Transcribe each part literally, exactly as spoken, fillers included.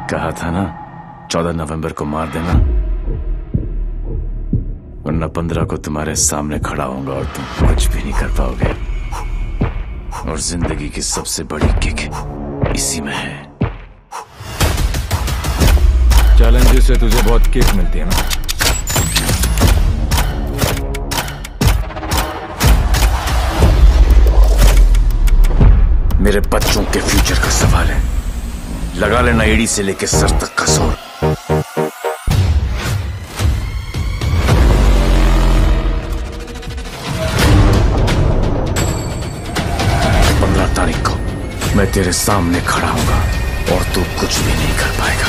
कहा था ना चौदह नवंबर को मार देना, वरना पंद्रह को तुम्हारे सामने खड़ा होऊंगा और तुम कुछ भी नहीं कर पाओगे। और जिंदगी की सबसे बड़ी किक इसी में है। चैलेंजेस से तुझे बहुत किक मिलती है ना। मेरे बच्चों के फ्यूचर का सवाल है, लगा लेना एड़ी से लेके सर तक का जोर। पंद्रह तारीख को मैं तेरे सामने खड़ा हूंगा और तू कुछ भी नहीं कर पाएगा।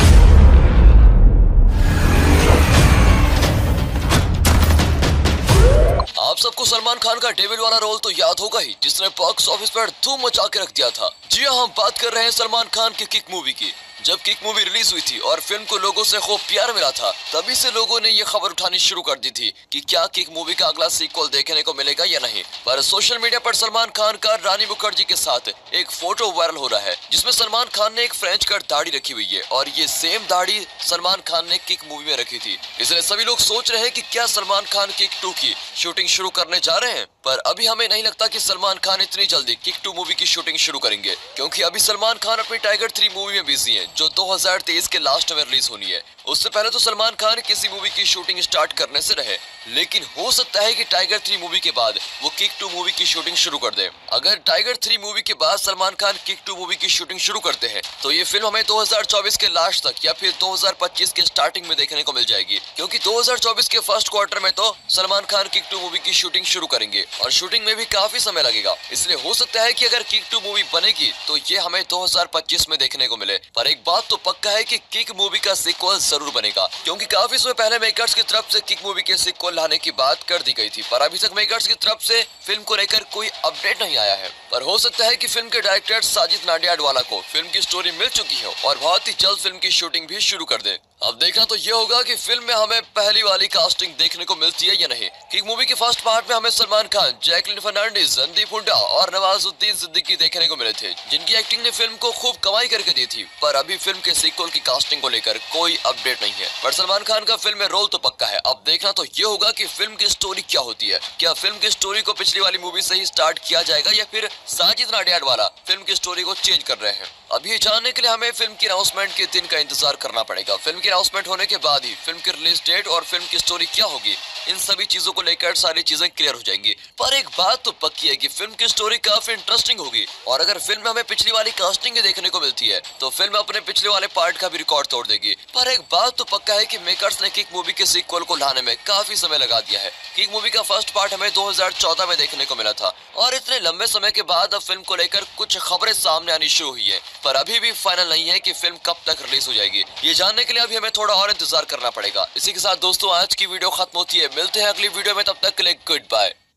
आप सबको सलमान खान का डेविड वाला रोल तो याद होगा ही, जिसने बॉक्स ऑफिस पर धूम मचा के रख दिया था। जी हाँ, हम बात कर रहे हैं सलमान खान की किक मूवी की। जब किक मूवी रिलीज हुई थी और फिल्म को लोगों से खूब प्यार मिला था, तभी से लोगों ने ये खबर उठानी शुरू कर दी थी कि क्या किक मूवी का अगला सीक्वल देखने को मिलेगा या नहीं। पर सोशल मीडिया पर सलमान खान का रानी मुखर्जी के साथ एक फोटो वायरल हो रहा है, जिसमें सलमान खान ने एक फ्रेंच कट दाढ़ी रखी हुई है और ये सेम दाढ़ी सलमान खान ने किक मूवी में रखी थी। इसलिए सभी लोग सोच रहे हैं कि क्या सलमान खान किक टू की शूटिंग शुरू करने जा रहे हैं। पर अभी हमें नहीं लगता कि सलमान खान इतनी जल्दी किक टू मूवी की शूटिंग शुरू करेंगे, क्योंकि अभी सलमान खान अपनी टाइगर थ्री मूवी में बिजी हैं, जो दो हज़ार तेईस के लास्ट में रिलीज होनी है। उससे पहले तो सलमान खान किसी मूवी की शूटिंग स्टार्ट करने से रहे, लेकिन हो सकता है कि टाइगर थ्री मूवी के बाद वो किक टू मूवी की शूटिंग शुरू कर दे। अगर टाइगर थ्री मूवी के बाद Salman Khan Kick two movie की शूटिंग शुरू करते हैं, तो ये फिल्म हमें दो हज़ार चौबीस के लास्ट तक या फिर दो हज़ार पच्चीस के स्टार्टिंग में देखने को मिल जाएगी, क्योंकि दो हज़ार चौबीस के फर्स्ट क्वार्टर में तो Salman Khan Kick two movie की शूटिंग शुरू करेंगे और शूटिंग में भी काफी समय लगेगा। इसलिए हो सकता है कि अगर किक टू मूवी बनेगी तो ये हमें दो हज़ार पच्चीस में देखने को मिले। पर एक बात तो पक्का है कि किक मूवी का सीक्वल जरूर बनेगा, क्योंकि काफी समय पहले मेकर्स की तरफ से किक मूवी के सीक्वल लाने की बात कर दी गई थी, पर अभी तक मेकर्स की तरफ से फिल्म को लेकर कोई अपडेट नहीं आया है। पर हो सकता है कि फिल्म के डायरेक्टर साजिद नाडियाडवाला को फिल्म की स्टोरी मिल चुकी हो और बहुत ही जल्द फिल्म की शूटिंग भी शुरू कर दे। अब देखना तो ये होगा कि फिल्म में हमें पहली वाली कास्टिंग देखने को मिलती है या नहीं। किक मूवी के फर्स्ट पार्ट में हमें सलमान खान, जैकलिन फर्नांडिस, रणदीप हुड्डा और नवाजुद्दीन सिद्दीकी देखने को मिले थे, जिनकी एक्टिंग ने फिल्म को खूब कमाई करके दी थी। पर अभी फिल्म के सीक्वल की कास्टिंग को लेकर कोई अपडेट नहीं है। पर सलमान खान का फिल्म में रोल तो पक्का है। अब देखना तो ये होगा कि फिल्म की स्टोरी क्या होती है। क्या फिल्म की स्टोरी को पिछली वाली मूवी से ही स्टार्ट किया जाएगा या फिर साजिद नाडियाडवाला फिल्म की स्टोरी को चेंज कर रहे हैं। अभी जानने के लिए हमें फिल्म की अनाउंसमेंट के दिन का इंतजार करना पड़ेगा। फिल्म की अनाउंसमेंट होने के बाद ही फिल्म की रिलीज डेट और फिल्म की स्टोरी क्या होगी, इन सभी चीजों को लेकर सारी चीजें क्लियर हो जाएंगी। पर एक बात तो पक्की है कि फिल्म की स्टोरी काफी इंटरेस्टिंग होगी, और अगर फिल्म में हमें पिछली वाली कास्टिंग देखने को मिलती है तो फिल्म अपने पिछले वाले पार्ट का भी रिकॉर्ड तोड़ देगी। पर एक बात तो पक्का है कि मेकर्स ने किक मूवी के सीक्वल को लाने में काफी समय लगा दिया है। किक मूवी का फर्स्ट पार्ट हमें दो हज़ार चौदह में देखने को मिला था, और इतने लंबे समय के बाद अब फिल्म को लेकर कुछ खबरें सामने आनी शुरू हुई है। पर अभी भी फाइनल नहीं है कि फिल्म कब तक रिलीज हो जाएगी। ये जानने के लिए अभी हमें थोड़ा और इंतजार करना पड़ेगा। इसी के साथ दोस्तों आज की वीडियो खत्म होती है। मिलते हैं अगली वीडियो में, तब तक के लिए गुड बाय।